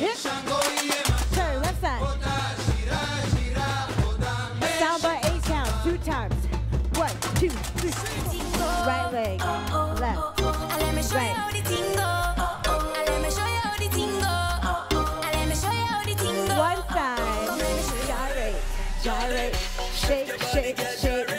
hip. Turn left side. Down by 8 count, 2 times. 1, 2, 3. Right leg, left, right. One side. Gyrate, gyrate, shake, shake, shake.